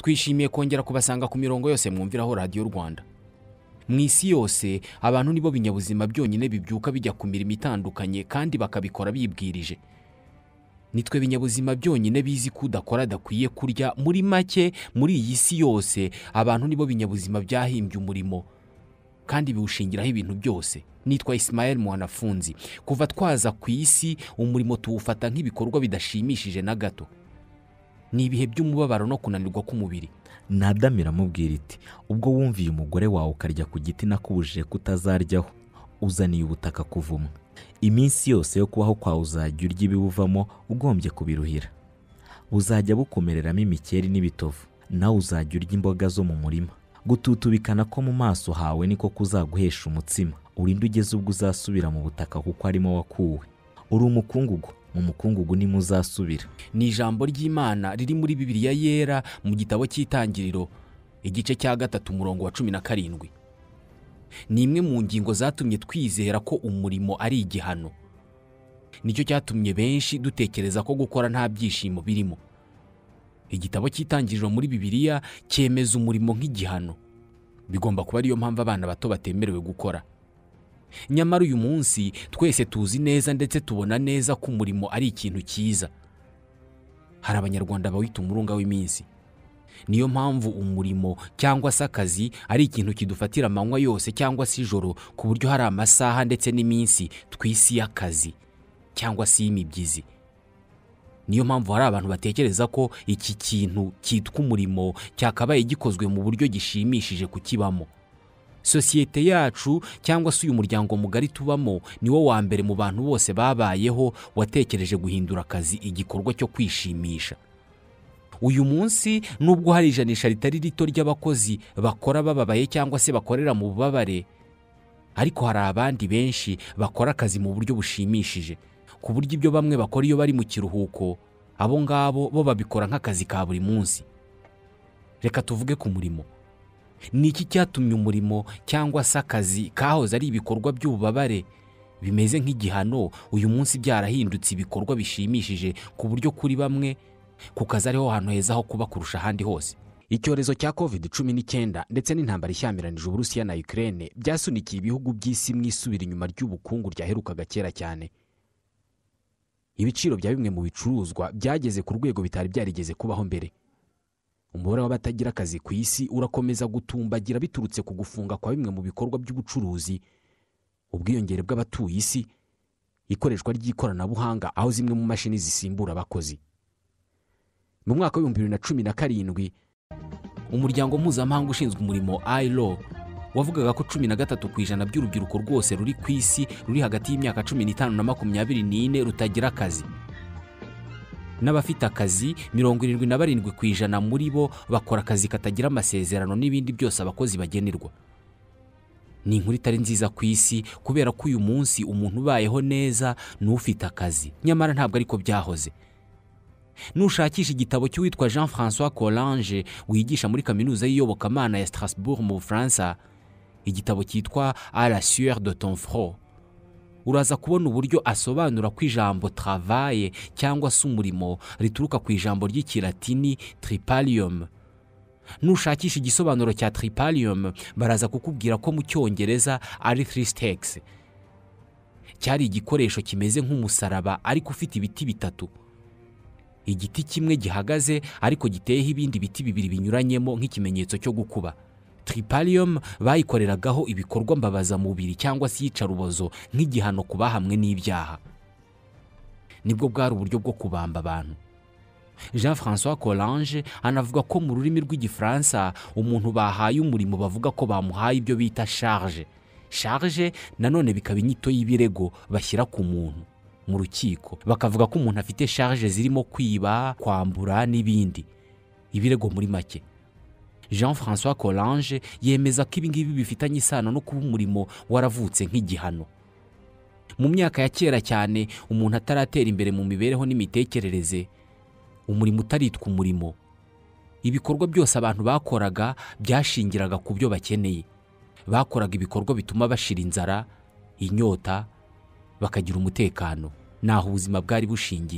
twishimiye kongera kubasanga ku mirongo yose mwumviraho Radio Rwanda. Mu isi yose abantu nibo binyabuzima byonyine bibyuka bijya ku mirimo itandukanye kandi bakabikora bibwirije. Nitwe binyabuzima byonyine bizi kudakora adakwiye kurya. Muri make muri iyi si yose abantu nibo binyabuzima byahimbye umurimo kandi biwushingiraho ibintu byose. Nitwa Ismael Mwanafunzi. Kuva twaza ku isi umurimo tuwufata nk'ibikorwa bidashimishije na gato. Ni ibihe by'umubabaro no kunanirwa k'umubiri. Nadamira mubwira iti ubwo wumviye umugore wawe ukarya ku giti nakubujije kutazaryaho uzaniye ubutaka kuvumwa. Iminsi yose yo kubaho kwawe uzajya urya ibiwuvamo ugombye kubiruhira. Buzajya bukomereramo imikeri n'ibitovu, nawe uzajya urya imboga zo mu murima. Gututubikana ko mu maso hawe niko kuzaguhesha umutsima. Urinde ugeze ubwo uzasubira mu butaka kuko arimo wakuwe. Uri umukungugu, mu mukungugu ni muzasubira. Ni ijambo ry'Imana riri muri Bibiliya yera mu gitabo cy'Itangiriro igice cya 3 umurongo wa 17. Ni imwe mu ngingo zatumye twizera ko umurimo ari igihano. Nicyo cyatumye benshi dutekereza ko gukora nta byishimo birimo. Igitabo cy'Itangiriro muri Bibiliya cyemeza umurimo nk'igihano. Bigomba kuba ariyo mpamvu abana bato batemerewe gukora. Nyamara uyu munsi twese tuzi neza ndetse tubona neza ko umurimo ari ikintu cyiza. Hari abanyarwanda bawita umurunga w'iminsi. Niyo mpamvu umurimo cyangwa se akazi ari ikintu kidufatira amanywa yose cyangwa se ijoro, ku buryo hari amasaha ndetse n'iminsi twisi y'akazi cyangwa se y'imibyizi. Niyo mpamvu hari abantu batekereza ko iki kintu cyitwa umurimo cyakabaye gikozwe mu buryo gishimishije kukibamo. Sosiyete yacu cyangwa se uyu muryango mugari tubamo niwo wa mbere mu bantu bose babayeho watekereje guhindura akazi igikorwa cyo kwishimisha. Uyu munsi nubwo hari ijanisha ritari rito ry'abakozi bakora bababaye cyangwa se bakorera mu bubabare, ariko hari abandi benshi bakora akazi mu buryo bushimishije, ku buryo ibyo bamwe bakora iyo bari mu kiruhuko abo ngabo bo babikora nk'akazi ka buri munsi. Reka tuvuge ku murimo. Ni iki cyatumye umurimo cyangwa se akazi kahoze ari ibikorwa by'ububabare bimeze nk'igihano uyu munsi byarahindutse ibikorwa bishimishije, ku buryo kuri bamwe ku kazi ariho hantu heza ho kuba kurusha ahandi hose? Icyorezo cya COVID-19 ndetse n'intambara ishyamiranyije Uburusiya na Ukraine byasunikiye ibihugu by'isi mu isubira inyuma ry'ubukungu ryaherukaga kera cyane. Ibiciro bya bimwe mu bicuruzwa byageze ku rwego bitari byarigeze kubaho mbere. Umubare w'abatagira akazi ku isi urakomeza gutumbagira biturutse ku gufunga kwa bimwe mu bikorwa by'ubucuruzi, ubwiyongere bw'abatuye isi, ikoreshwa ry'ikoranabuhanga aho zimwe mu mashini zisimbura abakozi. Mu mwaka wa 2017 umuryango mpuzamahanga ushinzwe umurimo ILO wavugaga ko 13% by'urubyiruko rwose ruri ku isi ruri hagati y'imyaka 15 na 24 rutagira akazi. N'abafite akazi 77% muri bo bakora akazi katagira amasezerano n'ibindi byose abakozi bagenerwa. Ni inkuru itari nziza ku isi kubera ko uyu munsi umuntu ubayeho neza n'ufite akazi. Nyamara ntabwo ariko byahoze. Nushakisha igitabo cy'uwitwa Jean-François Collange wigisha muri kaminuza y'iyobokamana ya Strasbourg mu Bufaransa, igitabo cyitwa À la sueur de ton front, uraza kubona uburyo asobanura ko ijambo travail cyangwa se umurimo rituruka ku ijambo ry'ikilatini tripalium. Nushakisha igisobanuro cya tripalium baraza kukubwira ko mu Cyongereza ari thristex. Cyari igikoresho kimeze nk'umusaraba ariko ufite ibiti bitatu. Igiti kimwe gihagaze ariko giteyeho ibindi biti bibiri binyuranyemo nk'ikimenyetso cyo gukuba. Tripalium bayikoreragaho ibikorwa mbabaza mubiri cyangwa se yicarubozo nk'igihano kubahamwe n'ibyaha. Nibwo bwari uburyo bwo kubamba abantu. Jean-François Collange anavuga ko mu rurimi rw'igifaransa umuntu bahaye umurimo bavuga ko bamuhaye ibyo bita charge. Charge nanone bikaba inyito y'ibirego bashyira ku muntu mu rukiko, bakavuga ko umuntu afite charge zirimo kwiba, kwambura n'ibindi. Ibirego muri make. Jean-François Collange yemeza ko ibi ngibi bifitanye isano no kuba umurimo waravutse nk'igihano. Mu myaka ya kera cyane umuntu ataratera imbere mu mibereho n'imitekerereze, umurimo utaritwa umurimo. Ibikorwa byose abantu bakoraga byashingiraga ku byo bakeneye. Bakoraga ibikorwa bituma bashira inzara, inyota, bakagira umutekano. Naho ubuzima bwari bushingiye.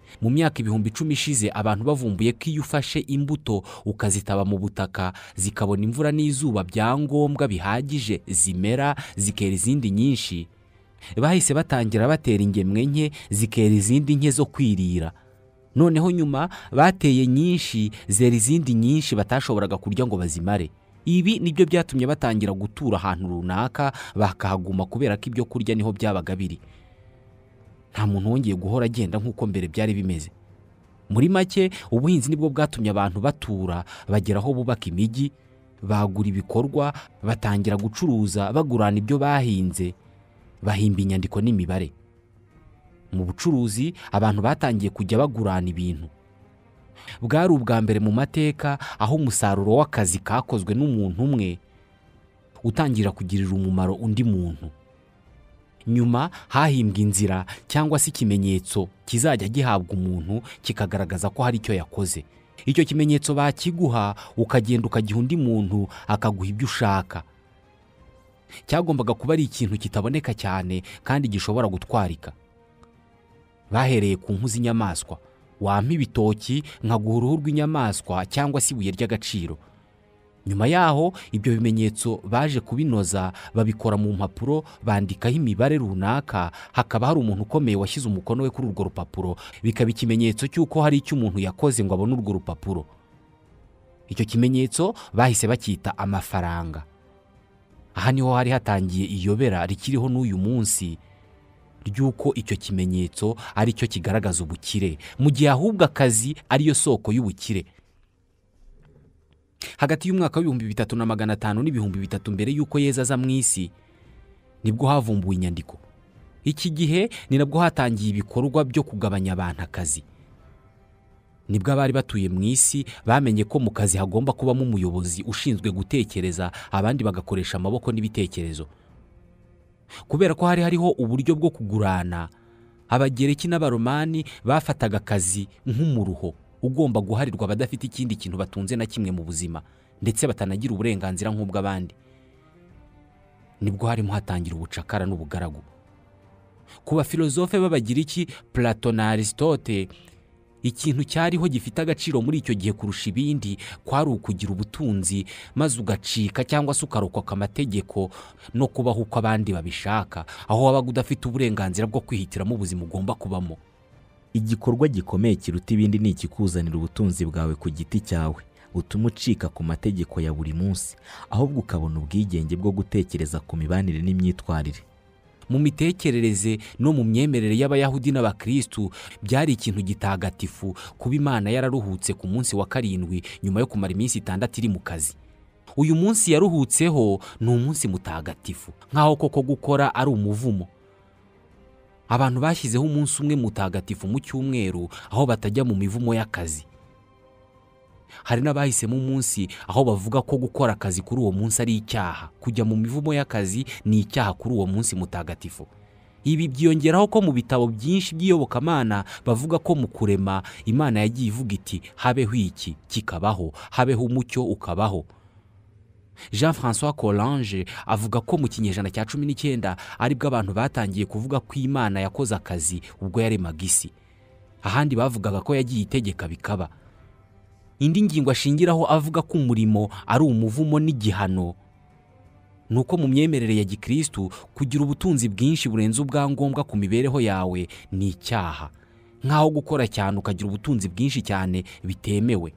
mu myaka 10,000 ishize abantu bavumbuye ko iyo ufashe imbuto ukazitaba mu butaka zikabona imvura n'izuba bya ngombwa bihagije zimera zikera izindi nyinshi, bahise batangira batera ingemwe nke zikera izindi nke zo kwirira. Noneho nyuma bateye nyinshi zera izindi nyinshi batashoboraga kurya ngo bazimare. Ibi nibyo byatumye batangira gutura ahantu runaka bakahaguma kubera ko ibyo kurya niho byabaga biri. Nta muntu wongeye guhora agenda nk'uko mbere byari bimeze. Muri make ubuhinzi nibwo bwatumye abantu batura bagera aho bubaka imijyi, bagura ibikorwa, batangira gucuruza bagurana ibyo bahinze, bahimba inyandiko n'imibare. Mu bucuruzi abantu batangiye kujya bagurana ibintu. Bwari ubwa mbere mu mateka aho umusaruro w'akazi kakozwe n'umuntu umwe utangira kugirira umumaro undi muntu. Nyuma hahimbwa inzira cyangwa se ikimenyetso kizajya gihabwa umuntu kikagaragaza ko hari icyo yakoze. Icyo kimenyetso bakiguha ukagenda ukagiha undi muntu akaguha ibyo ushaka. Cyagombaga kuba ari ikintu kitaboneka cyane kandi gishobora gutwarika. Bahereye ku mpu z'inyamaswa. Wampa ibitoki nkaguha uruhu rw'inyamaswa cyangwa se ibuye ry'agaciro. Nyuma yaho ibyo bimenyetso baje kubinoza babikora mu mpapuro, bandikaho imibare runaka, hakaba hari umuntu ukomeye washyize umukono we kuri urwo rupapuro, bikaba ikimenyetso cy'uko hari icyo umuntu yakoze ngo abone urwo rupapuro. Icyo kimenyetso bahise bacyita amafaranga. Aha niho hari hatangiye iyobera rikiriho n'uyu munsi ry'uko icyo kimenyetso ari cyo kigaragaza ubukire, mu gihe ahubwo akazi ariyo soko y'ubukire. Hagati y'umwaka w'3,500 n'3,000 mbere y'uko Yesu aza mu isi nibwo havumbuwe inyandiko. Iki gihe ni nabwo hatangiye ibikorwa byo kugabanya abantu akazi. Nibwo abari batuye mu isi bamenye ko mu kazi hagomba kubamo umuyobozi ushinzwe gutekereza, abandi bagakoresha amaboko n'ibitekerezo. Kubera ko hariho uburyo bwo kugurana, Abagereki n'Abaromani bafataga akazi nk'umuruho ugomba guharirwa abadafite ikindi kintu batunze na kimwe mu buzima, ndetse batanagira uburenganzira nk'ubw'abandi. Nibwo harimo hatangira ubucakara n'ubugaragu. Ku bafilozofe b'Abagiriki Plato na Aristote, ikintu cyariho gifite agaciro muri icyo gihe kurusha ibindi kwari ukugira ubutunzi maze ugacika cyangwa se ukarokoka amategeko no kubaho uko abandi babishaka, aho wabaga udafite uburenganzira bwo kwihitiramo ubuzima ugomba kubamo. Igikorwa gikomeye kiruta ibindi ni ikikuzanira ubutunzi bwawe ku giti cyawe, butuma ucika ku mategeko ya buri munsi, ahubwo ukabona ubwigenge bwo gutekereza ku mibanire n'imyitwarire. Mu mitekerereze no mu myemerere y'Abayahudi n'Abakristu byari ikintu gitagatifu kuba Imana yararuhutse ku munsi wa 7 nyuma yo kumara iminsi 6 iri mu kazi. Uyu munsi yaruhutseho ni umunsi mutagatifu, nkaho koko gukora ari umuvumo. Abantu bashyizeho umunsi umwe mutagatifu mu cyumweru aho batajya mu mivumo y'akazi. Hari n'abahisemo umunsi aho bavuga ko gukora akazi kuri uwo munsi ari icyaha, kujya mu mivumo y'akazi ni icyaha kuri uwo munsi mutagatifu. Ibi byiyongeraho ko mu bitabo byinshi by'iyobokamana bavuga ko mu kurema Imana yagiye ivuga iti habeho iki kikabaho, habeho umucyo ukabaho. Jean-François Colange avuga ko mu kinyejana cya 19 aribwo abantu batangiye kuvuga ko Imana yakoze akazi ubwo yaremaga isi. Ahandi bavugaga ko yagiye itegeka bikaba. Indi ngingo ashingiraho avuga ko umurimo ari umuvumo n'igihano. Nuko mu myemerere ya Gikristu kugira ubutunzi bwinshi burenze ubwangombwa ku mibereho yawe ni icyaha, nkaho gukora cyane ukagira ubutunzi bwinshi cyane bitemewe.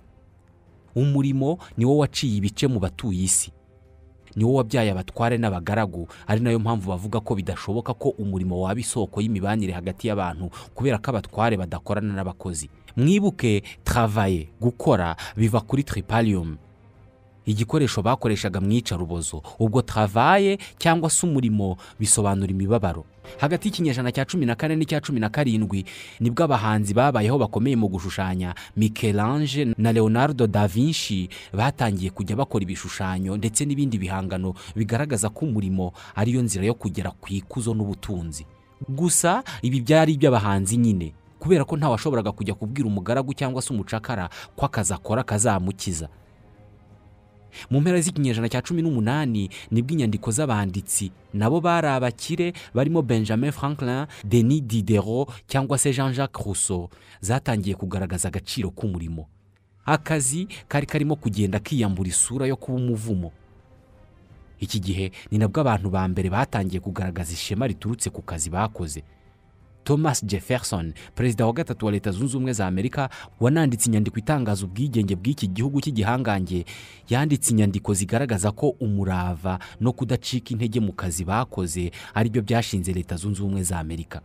Umurimo ni wo waciye ibice mu batuye isi, ni wo wabyaye abatware n'abagaragu, ari nayo mpamvu bavuga ko bidashoboka ko umurimo waba isoko y'imibanire hagati y'abantu kubera ko abatware badakorana n'abakozi. Mwibuke travailler, gukora, biva kuri tripalium, igikoresho bakoreshaga mu icarubozo. Ubwo travailler cyangwa se umurimo bisobanura imibabaro. Hagati y'ikinyejana cya 14 n'icya 17 nibwo abahanzi babayeho bakomeye mu gushushanya. Michel-Ange na Leonardo da Vinci batangiye kujya bakora ibishushanyo ndetse n'ibindi bihangano bigaragaza ko umurimo ariyo nzira yo kugera ku ikuzo n'ubutunzi. Gusa ibi byari iby'abahanzi nyine, kubera ko nta washoboraga kujya kubwira umugaragu cyangwa se umucakara ko akazi akora kazamukiza. mu mpera z'ikinyejana cya 18 nibwo inyandiko z'abanditsi nabo bari abakire barimo Benjamin Franklin, Denis Diderot cyangwa se Jean-Jacques Rousseau zatangiye kugaragaza agaciro k'umurimo. Akazi kari karimo kugenda kiyambura isura yo kuba umuvumo. Iki gihe ni nabwo abantu ba mbere batangiye kugaragaza ishema riturutse ku kazi bakoze. Thomas Jefferson, perezida wa gatatu wa Leta Zunze Ubumwe za Amerika, wananditse inyandiko itangaza ubwigenge bw'iki gihugu cy'igihangange, yanditse inyandiko zigaragaza ko umurava no kudacika intege mu kazi bakoze ari byo byashinze Leta Zunze Ubumwe za Amerika.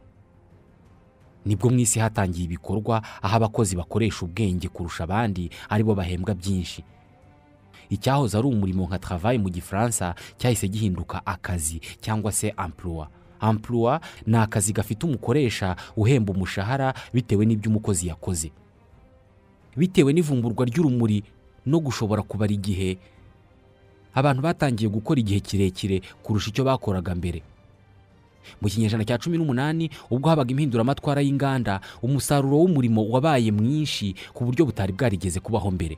Nibwo mu isi hatangiye ibikorwa aho abakozi bakoresha ubwenge kurusha abandi aribo bahembwa byinshi. Icyahoze ari umurimo nka travail mu Gifaransa cyahise gihinduka akazi cyangwa se emploi. Emploi ni akazi gafite umukoresha uhemba umushahara bitewe n'ibyo umukozi yakoze. Bitewe n'ivumburwa ry'urumuri no gushobora kubara igihe, abantu batangiye gukora igihe kirekire kurusha icyo bakoraga mbere. Mu kinyejana cya 18 ubwo habaga impinduramatwara y'inganda, umusaruro w'umurimo wabaye mwinshi ku buryo butari bwarigeze kubaho mbere.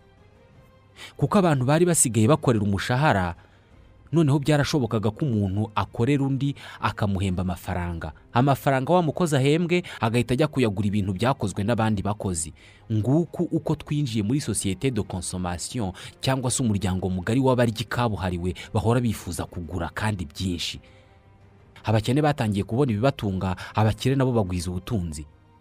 Kuko abantu bari basigaye bakorera umushahara, noneho byarashobokaga ko umuntu akorera undi akamuhemba amafaranga wa mukozi ahembwe agahita ajya kuyagura ibintu byakozwe n'abandi bakozi. Nguku uko twinjiye muri société de consommation cyangwa se umuryango mugari w'abaryi kabuhariwe bahora bifuza kugura kandi byinshi. Abakene batangiye kubona ibibatunga, abakire nabo bagwiza ubutunzi.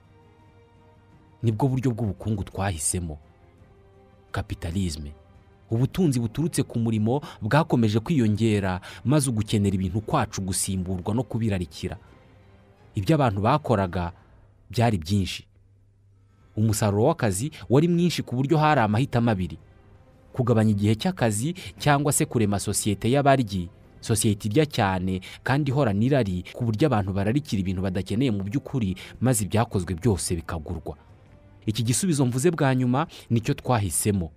Nibwo buryo bw'ubukungu twahisemo, kapitalisme. Ubutunzi buturutse ku murimo bwakomeje kwiyongera, maze ugukenera ibintu kwacu gusimburwa no kubirarikira. Ibyo abantu bakoraga byari byinshi. Umusaruro w'akazi wari mwinshi ku buryo hari amahitamo abiri: kugabanya igihe cy'akazi cyangwa se kurema sosiyete y'abaryi, sosiyete irya cyane kandi ihorana irari ku buryo abantu bararikira ibintu badakeneye mu by'ukuri, maze ibyakozwe byose bikagurwa. Iki gisubizo mvuze bwa nyuma nicyo twahisemo.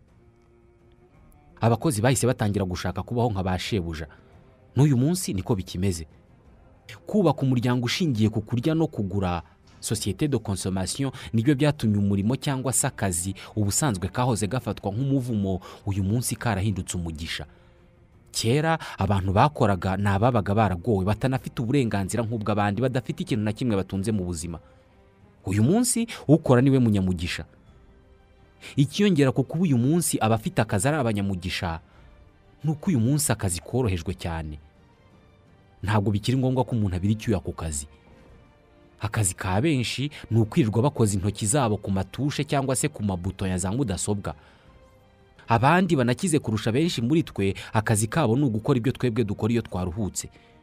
Abakozi bahise batangira gushaka kubaho nka bashebuja. N'uyu munsi niko bikimeze. Kubaka umuryango ushingiye ku kurya no kugura, société de consommation, nibyo byatumye umurimo cyangwa se akazi ubusanzwe kahoze gafatwa nk'umuvumo uyu munsi karahindutse umugisha. Kera abantu bakoraga n'ababaga baragowe, batanafite uburenganzira nk'ubw'abandi, badafite ikintu na kimwe batunze mu buzima. Uyu munsi ukora niwe munyamugisha. Ikiyongera ko kuba uyu munsi abafite akazi ari abanyamugisha, nuko uyu munsi akazi korohejwe cyane. Ntabwo bikiri ngombwa ko umuntu abira icyuya ku kazi. Akazi ka benshi ni ukwirirwa bakoza intoki zabo ku matushe cyangwa se ku mabuto ya za mudasobwa. Abandi banakize kurusha benshi muri twe, akazi kabo ni ugukora ibyo twebwe dukora iyo twaruhutse.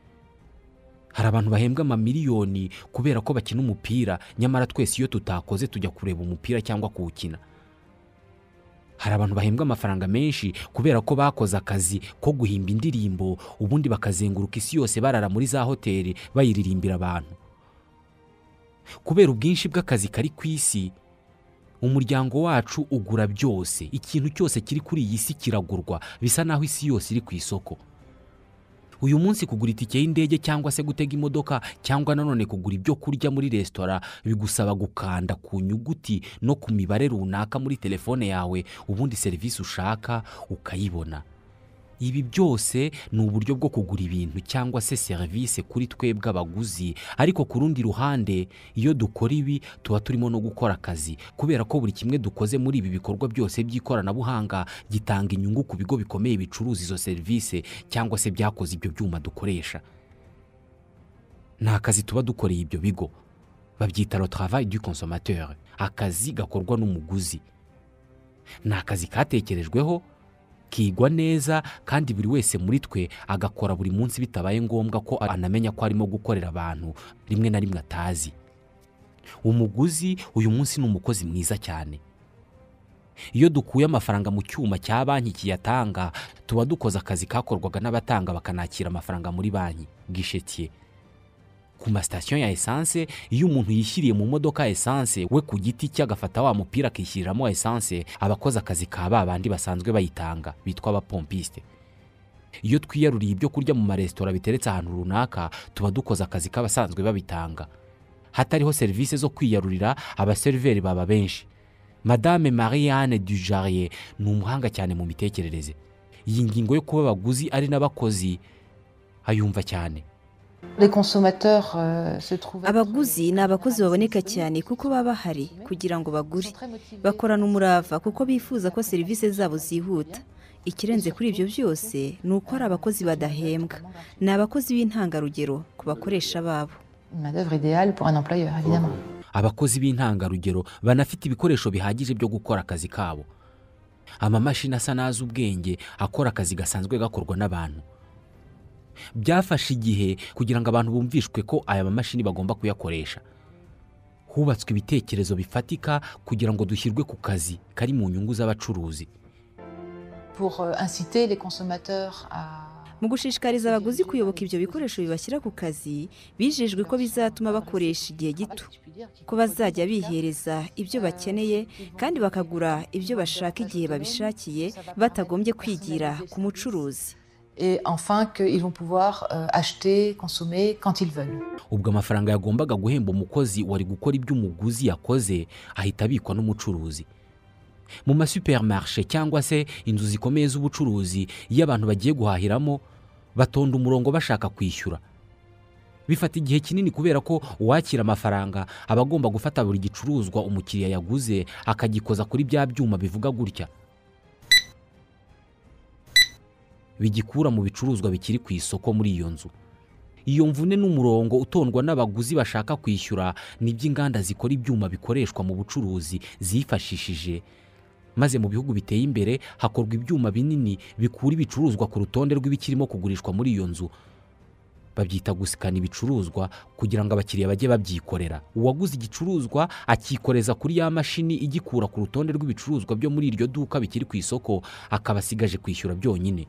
Hari abantu bahembwa amamiliyoni kubera ko bakina umupira, nyamara twese iyo tutakoze tujya kureba umupira cyangwa kuwukina. Hari abantu bahembwa amafaranga menshi kubera ko bakoze akazi ko guhimba indirimbo, ubundi bakazenguruka isi yose barara muri za hoteli bayiririmbira abantu. Kubera ubwinshi bw'akazi kari ku isi, umuryango wacu ugura byose. Ikintu cyose kiri kuri iyi si kiragurwa, bisa naho isi yose iri ku isoko. Uyu munsi kugura itike y'indege cyangwa se gutega imodoka cyangwa nanone kugura ibyo kurya muri resitora bigusaba gukanda ku nyuguti no ku mibare runaka muri telefone yawe, ubundi serivisi ushaka ukayibona. Ibi byose ni uburyo bwo kugura ibintu cyangwa se serivisi kuri twebwe abaguzi, ariko ku rundi ruhande iyo dukora ibi tuba turimo no gukora akazi, kubera ko buri kimwe dukoze muri ibi bikorwa byose by'ikoranabuhanga gitanga inyungu ku bigo bikomeye bicuruza izo serivisi cyangwa se byakoze ibyo byuma dukoresha. Nta kazi tuba dukoreye ibyo bigo, babyita le travail du consommateur, akazi gakorwa n'umuguzi. Ni akazi katekerejweho, kigwa neza, kandi buri wese muri twe agakora buri munsi bitabaye ngombwa ko anamenya ko arimo gukorera abantu rimwe na rimwe atazi. Umuguzi uyu munsi ni umukozi mwiza cyane. Iyo dukuye amafaranga mu cyuma cya banki kiyatanga, tuba dukoze akazi kakorwaga n'abatanga bakanakira amafaranga muri banki, guichetier. Ku mastation ya essence, iyo umuntu yishyiriye mu modoka essence, we ku giti cye agafata wa mupira akishyiriramo essence, abakoze akazi ka babandi basanzwe bayitanga bitwa abapompiste. Iyo twiyaruriye ibyo kurya mu maresitora biteretse ahantu runaka, tuba dukoze akazi k'abasanzwe babitanga. Hatariho serivisi zo kwiyarurira, abaseriveri baba benshi. Madame Marianne Dujarier ni umuhanga cyane mu mitekerereze. Iyi ngingo yo kuba abaguzi ari n'abakozi ayumva cyane. Abaguzi ni abakozi baboneka cyane kuko baba bahari kugira ngo bagure. Bakorana umurava kuko bifuza ko serivisi zabo zihuta. Ikirenze kuri ibyo byose ni uko ari abakozi badahembwa. Ni abakozi b'intangarugero ku bakoresha babo. Abakozi b'intangarugero banafite ibikoresho bihagije byo gukora akazi kabo. Amamashini asa n'azi ubwenge akora akazi gasanzwe gakorwa n'abantu. Byafashe igihe kugira ngo abantu bumvishwe ko aya mamashini bagomba kuyakoresha. Hubatswe ibitekerezo bifatika kugira ngo dushyirwe ku kazi kari mu nyungu z'abacuruzi. Mu gushishikariza abaguzi kuyoboka ibyo bikoresho bibashyira ku kazi, bijejwe ko bizatuma bakoresha igihe gito, ko bazajya bihereza ibyo bakeneye kandi bakagura ibyo bashaka igihe babishakiye batagombye kwigira ku mucuruzi. Et enfin qu'ils vont pouvoir acheter, consommer quand ils veulent. Ubwo amafaranga yagombaga guhemba umukozi wari gukora ibyo umuguzi yakoze ahita abikwa n'umucuruzi. Mu masupermarché cyangwa se inzu zikomeye z'ubucuruzi, iyo abantu bagiye guhahiramo batonda umurongo bashaka kwishyura. Bifata igihe kinini kubera ko uwakira amafaranga aba agomba gufata buri gicuruzwa umukiriya yaguze akagikoza kuri bya byuma bivuga gutya, bigikura mu bicuruzwa bikiri ku isoko muri iyo nzu. Iyo mvune n'umurongo utondwa n'abaguzi bashaka kwishyura n'iby'inganda zikora ibyuma bikoreshwa mu bucuruzi zifashishije. Maze mu bihugu biteye imbere hakorwa ibyuma binini bikura ibicuruzwa ku rutonde rw'ibikirimo kugurishwa muri iyo nzu. Babyita gusikana ibicuruzwa kugira ngo abakiriya bajye babyikorera. Uwaguze igicuruzwa akikoreza kuri ya mashini igikura ku rutonde rw'ibicuruzwa byo muri iryo duka bikiri ku isoko, akaba asigaje kwishyura byonyine.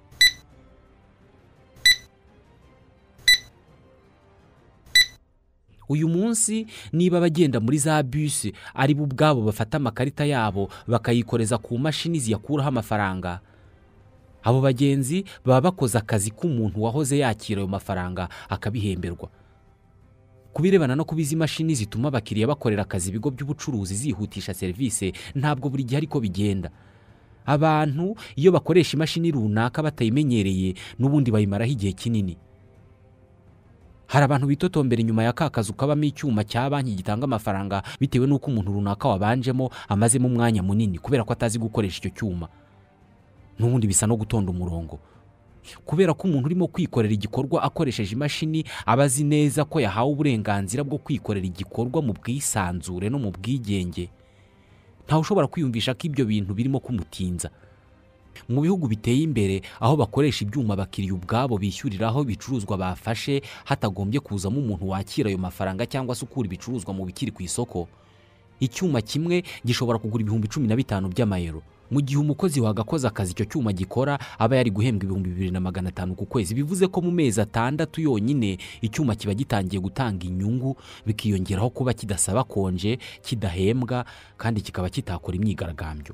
Uyu munsi niba bagenda muri za bus ari bo ubwabo bafata amakarita yabo bakayikoreza ku mashini ziyakuraho amafaranga, abo bagenzi baba bakoze akazi k'umuntu wahoze yakira ayo mafaranga akabihemberwa. Kubirebana no kubiza imashini zituma abakiriya bakorera akazi ibigo by'ubucuruzi zihutisha serivisi, ntabwo buri gihe ariko bigenda. Abantu iyo bakoresha imashini runaka batayimenyereye n'ubundi bayimaraho igihe kinini. Hari abantu bitotombera inyuma ya kakazu kabamo icyuma cya banki gitanga amafaranga bitewe n'uko umuntu runaka wabanjemo amazemo umwanya munini kubera ko atazi gukoresha icyo cyuma. N'ubundi bisa no gutonda umurongo. Kubera ko umuntu urimo kwikorera igikorwa akoresheje imashini aba azi neza ko yahawe uburenganzira bwo kwikorera igikorwa mu bwisanzure no mu bwigenge, ntawe ushobora kwiyumvisha ko ibyo bintu birimo kumutinza. Mu bihugu biteye imbere aho bakoresha ibyuma abakiriya ubwabo bishyuriraho ibicuruzwa bafashe hatagombye kuzamo umuntu wakira ayo mafaranga cyangwa se ukura ibicuruzwa mu bikiri ku isoko, icyuma kimwe gishobora kugura ibihumbi 15 by'amayero. Mu gihe umukozi wagakoze akazi icyo cyuma gikora aba yari guhembwa ibihumbi 2500 ku kwezi. Bivuze ko mu mezi 6 yonyine icyuma kiba gitangiye gutanga inyungu, bikiyongeraho kuba kidasaba konje, kidahembwa kandi kikaba kitakora imyigaragambyo.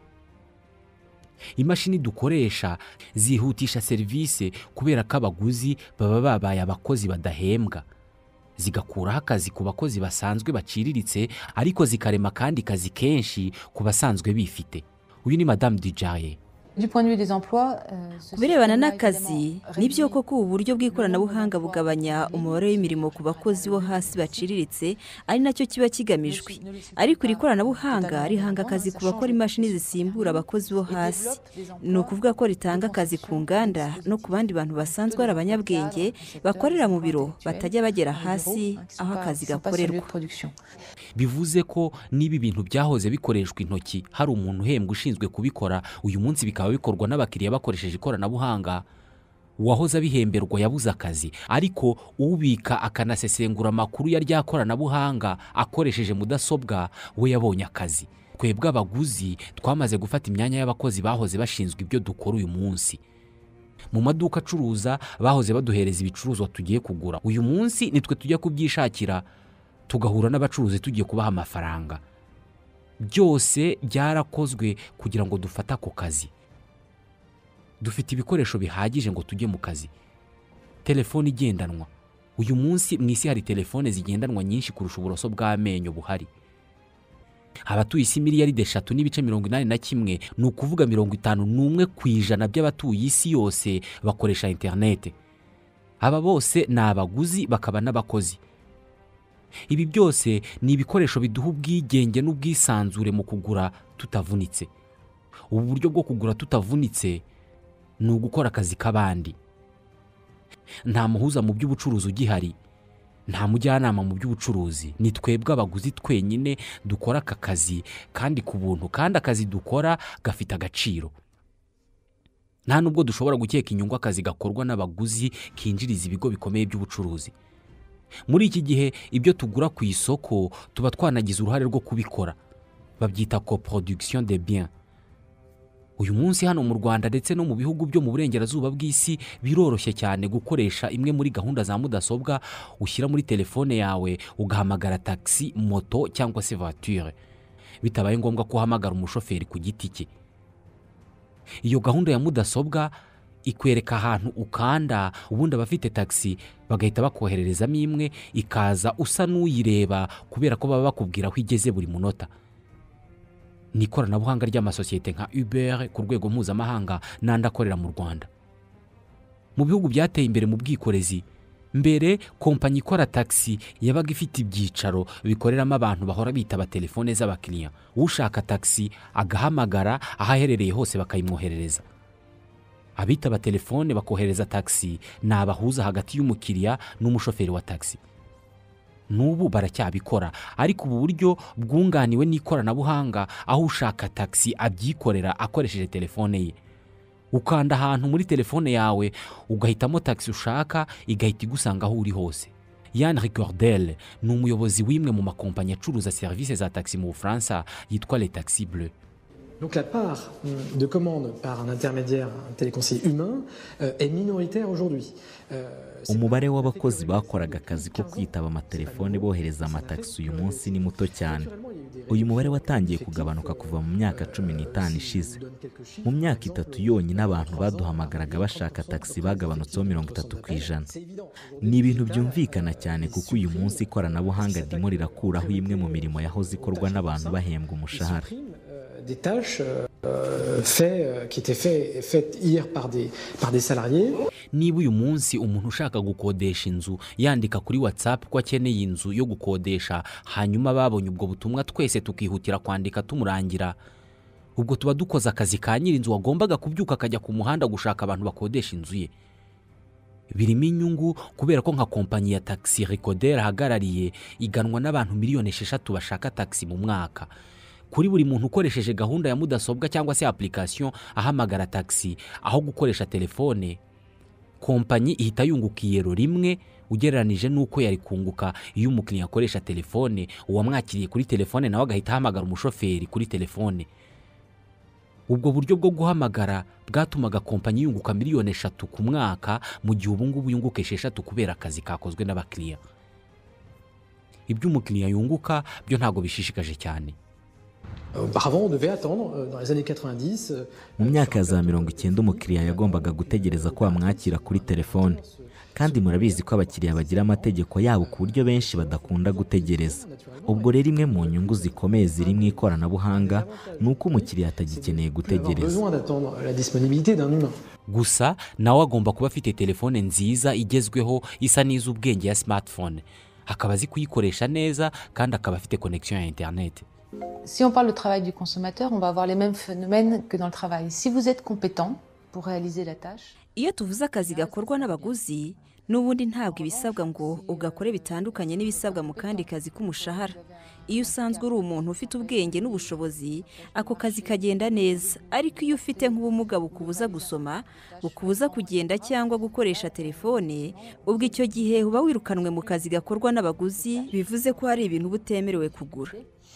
Imashini dukoresha zihutisha serivisi kubera ko abaguzi baba babaye abakozi badahembwa, zigakuraho akazi ku bakozi basanzwe baciriritse ariko zikarema kandi kazi kenshi ku basanzwe bifite. Uyu ni Madame Dujarier. Ku birebana n'akazi, nibyo koko ubu buryo bw'ikoranabuhanga bugabanya umubare w'imirimo ku bakozi bo hasi baciriritse, ari nacyo kiba kigamijwe. Ariko iri koranabuhanga rihanga akazi ku bakora imashini zisimbura abakozi bo hasi. Ni ukuvuga ko ritanga akazi ku nganda no ku bandi bantu basanzwe ari abanyabwenge bakorera mu biro batajya bagera hasi aho akazi gakorerwa. Bivuze ko niba ibintu byahoze bikoreshwa intoki hari umuntu uhembwa ushinzwe kubikora, uyu munsi bikaba bikorwa n'abakiriya bakoresheje ikoranabuhanga. Uwahoze abihemberwa yabuze akazi, ariko ubika akanasesengura amakuru ya rya koranabuhanga akoresheje mudasobwa we yabonye akazi. Twebwe abaguzi twamaze gufata imyanya y'abakozi bahoze bashinzwe ibyo dukora uyu munsi. Mu maduka acuruza bahoze baduhereza ibicuruzwa tugiye kugura, uyu munsi nitwe tujya kubyishakira tugahura n'abacuruzi tugiye kubaha amafaranga. Byose byarakozwe kugira ngo dufate ako kazi. Dufite ibikoresho bihagije ngo tujye mu kazi. Telefone igendanwa. Uyu munsi mu isi hari telefone zigendanwa nyinshi kurusha uburoso bw'amenyo buhari. abatuye isi miliyaride 3.81, ni ukuvuga 51% by'abatuye isi yose bakoresha interinete. Aba bose ni abaguzi bakaba n'abakozi. Ibi byose ni ibikoresho biduha ubwigenge n'ubwisanzure mu kugura tutavunitse. Ubu buryo bwo kugura tutavunitse ni ugukora akazi k'abandi. Nta muhuza mu by'ubucuruzi ugihari, nta mujyanama mu by'ubucuruzi, ni twebwe abaguzi twenyine dukora aka kazi kandi ku buntu, kandi akazi dukora gafite agaciro. Nta nubwo dushobora gukeka inyungu akazi gakorwa n'abaguzi kinjiriza ibigo bikomeye by'ubucuruzi. Muri iki gihe ibyo tugura ku isoko tuba twanagize uruhare rwo kubikora. Babyita coproduction des biens. Uyu munsi hano mu Rwanda ndetse no mu bihugu byo mu burengerazuba bw'isi biroroshye cyane gukoresha imwe muri gahunda za mudasobwa ushyira muri telefone yawe ugahamagara taxi, moto cyangwa se voiture, bitabaye ngombwa ko uhamagara umushoferi ku giti cye. Iyo gahunda ya mudasobwa ikwereka ahantu ukanda, ubundi abafite taxi bagahita bakohererezamo imwe ikaza usa n'uyireba kubera ko baba bakubwira aho igeze buri munota. Ni ikoranabuhanga ry'amasosiyete nka Uber ku rwego mpuzamahanga n'andi akorera mu Rwanda. Mu bihugu byateye imbere mu bwikorezi, mbere kompanyi ikora taxi yabaga ifite ibyicaro bikoreramo abantu bahora bitaba telefone z'abakiriya. Ushaka taxi agahamagara aho aherereye hose bakayimwoherereza. Abitaba telefone bakohereza taxi ni abahuza hagati y'umukiriya n'umushoferi wa taxi. N'ubu baracyabikora, ariko ubu buryo bwunganiwe n'ikoranabuhanga, aho ushaka taxi abyikorera akoresheje telefone ye. Ukanda ahantu muri telefone yawe ugahitamo taxi ushaka, igahita igusanga aho uri hose. Yann Ricordel ni umuyobozi w'imwe mu makompanyi acuruza serivisi za taxi mu Bufaransa yitwa Les Taxis Bleus. Donc la part de commande par un intermédiaire, un téléconseiller humain, est minoritaire aujourd'hui. Umubare w'abakozi bakoraga akazi ko kwitaba amatelefone bohereza amataxi uyu munsi ni muto cyane. Uyu mubare watangiye kugabanuka kuva mu myaka 15 ishize. Mu myaka 3 yonyine abantu baduhamagaraga bashaka taxi bagabanutseho 30%. Ni ibintu byumvikana cyane kuko uyu munsi ikoranabuhanga ririmo rirakuraho imwe mu mirimo yahoze ikorwa n'abantu bahembwa umushahara. Des tâches qui étaient faites hier par des salariés. Niba uyu munsi umuntu ushaka gukodesha inzu yandika kuri WhatsApp ko akeneye inzu yo gukodesha, hanyuma babonye ubwo butumwa twese tukihutira kwandika tumurangira, ubwo tuba dukoze akazi ka nyir'inzu wagombaga kubyuka akajya ku muhanda gushaka abantu bakodesha inzu ye. Birimo inyungu kubera ko nka kompanyi ya Taxi Ricordel ahagarariye iganwa n'abantu miliyoni 6 bashaka taxi mu mwaka. Kuri buri muntu ukoresheje gahunda ya mudasobwa cyangwa se application ahamagara taxi aho gukoresha telefone, kompanyi ihita yunguka iyero rimwe ugereranije n'uko yari kunguka iyo umukiriya akoresha telefone, uwamwakiriye kuri telefone nawe agahita ahamagara umushoferi kuri telefone. Ubwo buryo bwo guhamagara bwatumaga kompanyi yunguka miliyoni 3 ku mwaka, mu gihe ubu ngubu yunguka 6 kubera akazi kakozwe n'abakiriya. Ibyo umukiriya yunguka byo ntago bishishikaje cyane. Auparavant, on devait attendre dans les années 90. Mu myaka ya za 90 umukiriya yagombaga gutegereza ko bamwakira kuri telefone, kandi murabizi ko abakiriya bagira amategeko yabo ku buryo benshi badakunda gutegereza. Ubwo rero imwe mu nyungu zikomeye ziri mu ikoranabuhanga ni uko umukiriya atagikeneye gutegereza. Gusa nawe agomba kuba afite telefone nziza igezweho isa n'iz'ubwenge ya smartphone, akaba azi kuyikoresha neza kandi akaba afite connexion ya internet. Si on parle du travail du consommateur, on va avoir les mêmes phénomènes que dans le travail. Si vous êtes compétent pour réaliser la tâche. Iyo tuvuze akazi gakorwa n'abaguzi, n'ubundi ntabwo ibisabwa ngo ugakore bitandukanye n'ibisabwa mu kandi kazi k'umushahara. Iyo usanzwe uri umuntu ufite ubwenge n'ubushobozi, ako kazi kagenda neza. Ariko iyo ufite nk'ubumuga bukubuza gusoma, bukubuza kugenda cyangwa gukoresha telefone, ubwo icyo gihe uba wirukanwe mu kazi gakorwa n'abaguzi, bivuze ko hari ibintu butemerewe kugura.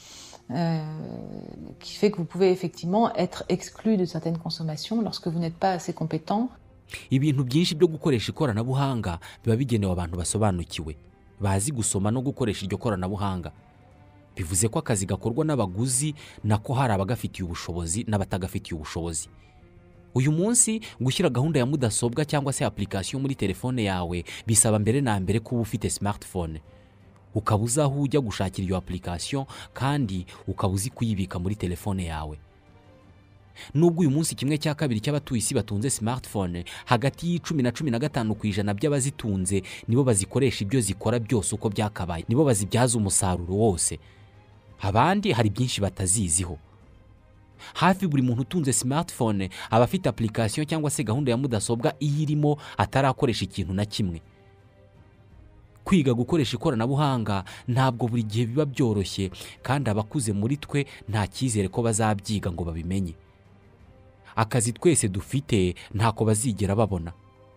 Qui fait que vous pouvez effectivement être exclu de certaines consommations lorsque vous n'êtes pas assez compétent. Ibintu byinshi byo gukoresha ikoranabuhanga biba bigenewe abantu basobanukiwe, bazi gusoma no gukoresha iryo koranabuhanga. Bivuze ko akazi gakorwa n'abaguzi nako hari abagafitiye ubushobozi n'abatagafitiye ubushobozi. Uyu munsi gushyira gahunda ya mudasobwa cyangwa se application muri telefone yawe bisaba mbere na mbere kuba ufite smartphone. ukaba uzi aho ujya gushakira iyo application kandi ukaba uzi kuyibika muri telefone yawe. Nubwo uyu munsi 1/2 cy'abatuye isi batunze smartphone, hagati y'10 na 15% by'abazitunze nibo bazikoresha ibyo zikora byose uko byakabaye, nibo bazibyaza umusaruro wose. Abandi hari byinshi bataziziho. Hafi buri muntu utunze smartphone aba afite application cyangwa se gahunda ya mudasobwa iyirimo atarakoresha ikintu na kimwe. Kwiga gukoresha ikoranabuhanga ntabwo buri gihe biba byoroshye, kandi abakuze muri twe nta cyizere ko bazabyiga ngo babimenye. Akazi twese dufite ntako bazigera babona.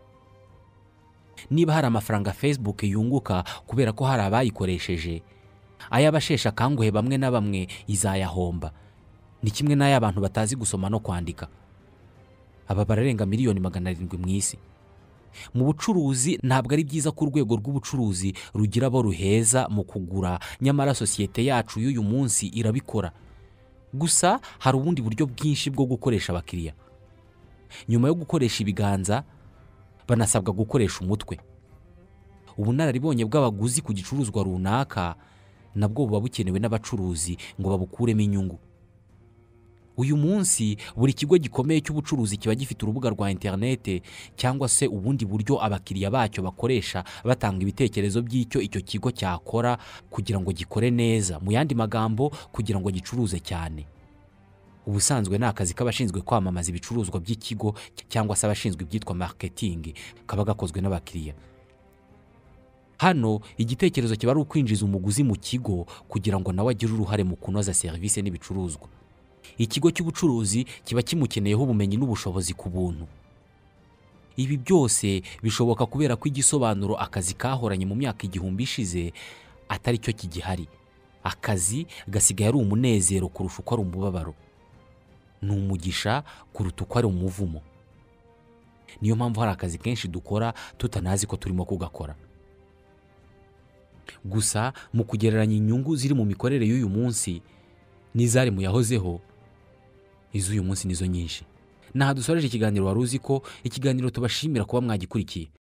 Niba hari amafaranga Facebook yunguka kubera ko hari abayikoresheje, ay'abashesha kanguhe bamwe na bamwe izayahomba. Ni kimwe n'ay'abantu batazi gusoma no kwandika. Aba bararenga miliyoni 700 mu isi. Mu bucuruzi ntabwo ari byiza ko urwego rw'ubucuruzi rugira abo ruheza mu kugura, nyamara sosiyete yacu y'uyu munsi irabikora. Gusa hari ubundi buryo bwinshi bwo gukoresha abakiriya. Nyuma yo gukoresha ibiganza, banasabwa gukoresha umutwe. Ubunararibonye bw'abaguzi ku gicuruzwa runaka nabwo buba bukenewe n'abacuruzi ngo babukuremo inyungu. Uyu munsi buri kigo gikomeye cy'ubucuruzi kiba gifite urubuga rwa internet cyangwa se ubundi buryo abakiriya bacyo bakoresha batanga ibitekerezo by'icyo icyo kigo cyakora kugira ngo gikore neza, mu yandi magambo kugira ngo gicuruze cyane. Ubusanzwe ni akazi k'abashinzwe kwamamaza ibicuruzwa by'ikigo cyangwa se abashinzwe ibyitwa marketing, kaba gakozwe n'abakiriya. Hano igitekerezo kiba ari ukwinjiza umuguzi mu kigo kugira ngo nawe agire uruhare mu kunoza serivisi n'ibicuruzwa. Ikigo cy'ubucuruzi kiba kimukeneyeho ubumenyi n'ubushobozi ku buntu. Ibi byose bishoboka kubera ko igisobanuro akazi kahoranye mu myaka 1000 ishize atari cyo kigihari. Akazi gasigaye ari umunezero kurusha uko ari umubabaro. Ni umugisha kuruta uko ari umuvumo. Niyo mpamvu hari akazi kenshi dukora tutanazi ko turimo kugakora. Gusa mu kugereranya inyungu ziri mu mikorere y'uyu munsi n'izari mu yahozeho, iz'uyu munsi nizo nyinshi. Naha dusoreje ikiganiro. Wari uzi ko ikiganiro tubashimira kuba mwagikurikiye.